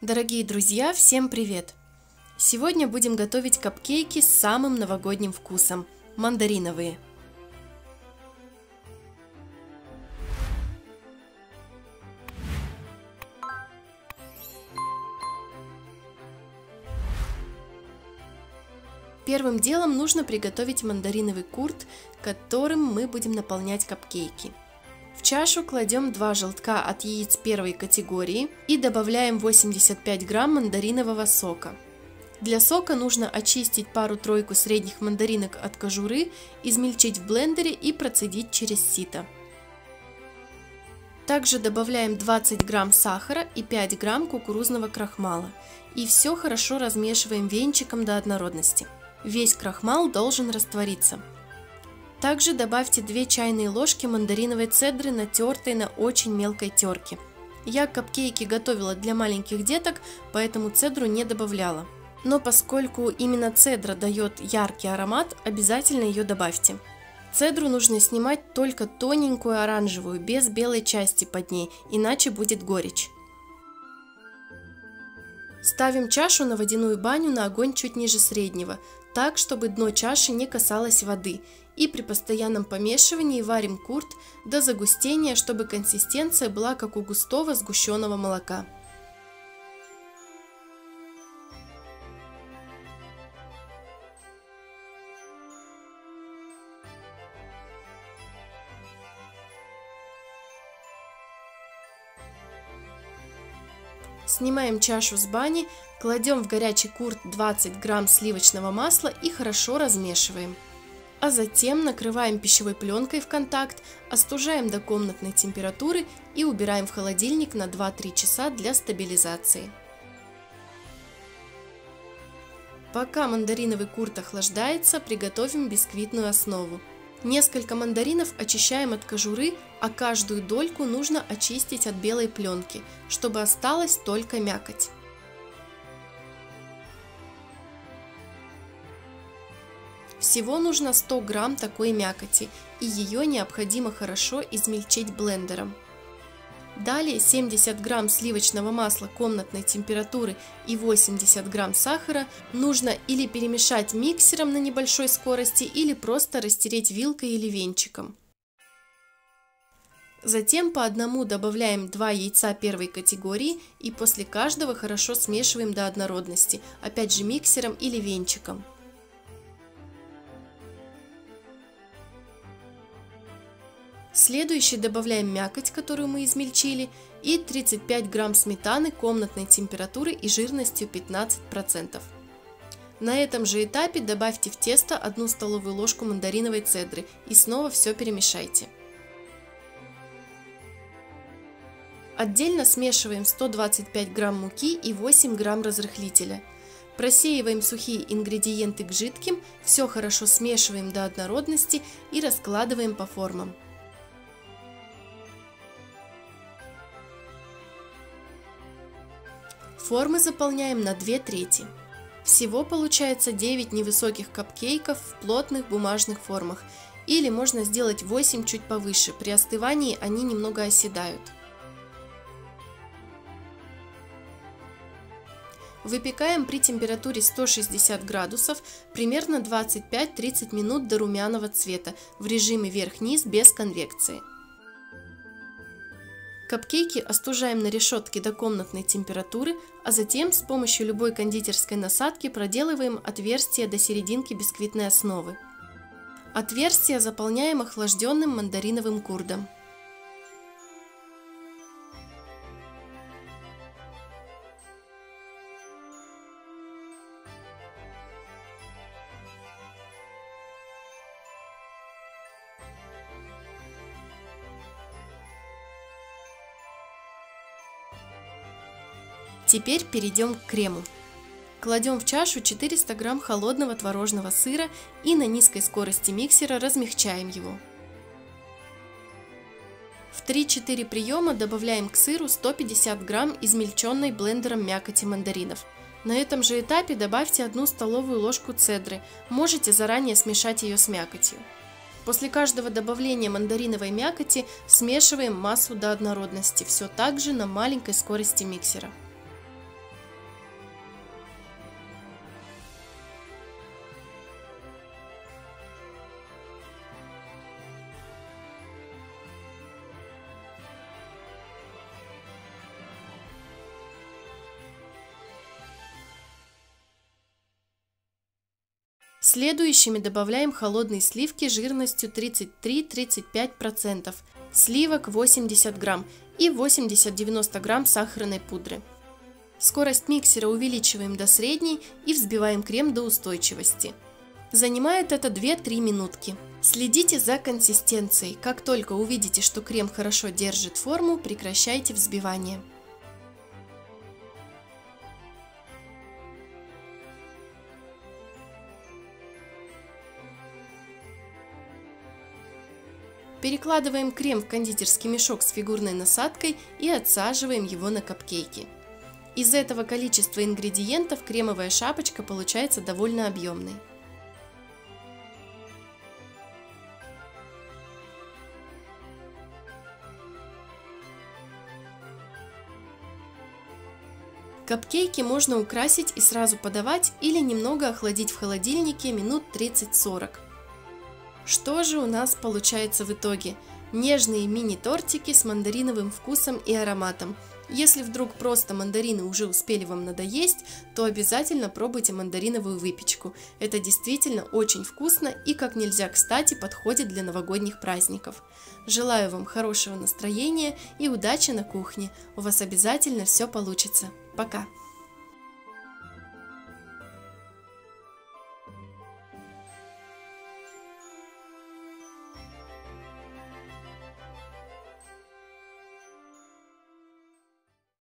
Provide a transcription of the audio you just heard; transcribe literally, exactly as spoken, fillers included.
Дорогие друзья, всем привет! Сегодня будем готовить капкейки с самым новогодним вкусом – мандариновые. Первым делом нужно приготовить мандариновый курт, которым мы будем наполнять капкейки. В чашу кладем два желтка от яиц первой категории и добавляем восемьдесят пять грамм мандаринового сока. Для сока нужно очистить пару-тройку средних мандаринок от кожуры, измельчить в блендере и процедить через сито. Также добавляем двадцать грамм сахара и пять грамм кукурузного крахмала. И все хорошо размешиваем венчиком до однородности. Весь крахмал должен раствориться. Также добавьте две чайные ложки мандариновой цедры, натертой на очень мелкой терке. Я капкейки готовила для маленьких деток, поэтому цедру не добавляла. Но поскольку именно цедра дает яркий аромат, обязательно ее добавьте. Цедру нужно снимать только тоненькую оранжевую, без белой части под ней, иначе будет горечь. Ставим чашу на водяную баню на огонь чуть ниже среднего, так, чтобы дно чаши не касалось воды. И при постоянном помешивании варим курт до загустения, чтобы консистенция была как у густого сгущенного молока. Снимаем чашу с бани, кладем в горячий курт двадцать грамм сливочного масла и хорошо размешиваем. А затем накрываем пищевой пленкой в контакт, остужаем до комнатной температуры и убираем в холодильник на два-три часа для стабилизации. Пока мандариновый курт охлаждается, приготовим бисквитную основу. Несколько мандаринов очищаем от кожуры, а каждую дольку нужно очистить от белой пленки, чтобы осталась только мякоть. Всего нужно сто грамм такой мякоти, и ее необходимо хорошо измельчить блендером. Далее семьдесят грамм сливочного масла комнатной температуры и восемьдесят грамм сахара нужно или перемешать миксером на небольшой скорости, или просто растереть вилкой или венчиком. Затем по одному добавляем два яйца первой категории и после каждого хорошо смешиваем до однородности, опять же миксером или венчиком. Следующий добавляем мякоть, которую мы измельчили, и тридцать пять грамм сметаны комнатной температуры и жирностью пятнадцать процентов. На этом же этапе добавьте в тесто одну столовую ложку мандариновой цедры и снова все перемешайте. Отдельно смешиваем сто двадцать пять грамм муки и восемь грамм разрыхлителя. Просеиваем сухие ингредиенты к жидким, все хорошо смешиваем до однородности и раскладываем по формам. Формы заполняем на две трети. Всего получается девять невысоких капкейков в плотных бумажных формах, или можно сделать восемь чуть повыше, при остывании они немного оседают. Выпекаем при температуре сто шестьдесят градусов примерно двадцать пять-тридцать минут до румяного цвета в режиме вверх-вниз без конвекции. Капкейки остужаем на решетке до комнатной температуры, а затем с помощью любой кондитерской насадки проделываем отверстие до серединки бисквитной основы. Отверстие заполняем охлажденным мандариновым курдом. Теперь перейдем к крему. Кладем в чашу четыреста грамм холодного творожного сыра и на низкой скорости миксера размягчаем его. В три-четыре приема добавляем к сыру сто пятьдесят грамм измельченной блендером мякоти мандаринов. На этом же этапе добавьте одну столовую ложку цедры, можете заранее смешать ее с мякотью. После каждого добавления мандариновой мякоти смешиваем массу до однородности, все так же на маленькой скорости миксера. Следующими добавляем холодные сливки жирностью тридцать три — тридцать пять процентов, сливок восемьдесят грамм и восемьдесят-девяносто грамм сахарной пудры. Скорость миксера увеличиваем до средней и взбиваем крем до устойчивости. Занимает это две-три минутки. Следите за консистенцией. Как только увидите, что крем хорошо держит форму, прекращайте взбивание. Перекладываем крем в кондитерский мешок с фигурной насадкой и отсаживаем его на капкейки. Из этого количества ингредиентов кремовая шапочка получается довольно объемной. Капкейки можно украсить и сразу подавать или немного охладить в холодильнике минут тридцать-сорок. Что же у нас получается в итоге? Нежные мини-тортики с мандариновым вкусом и ароматом. Если вдруг просто мандарины уже успели вам надоесть, то обязательно пробуйте мандариновую выпечку. Это действительно очень вкусно и как нельзя кстати подходит для новогодних праздников. Желаю вам хорошего настроения и удачи на кухне. У вас обязательно все получится. Пока!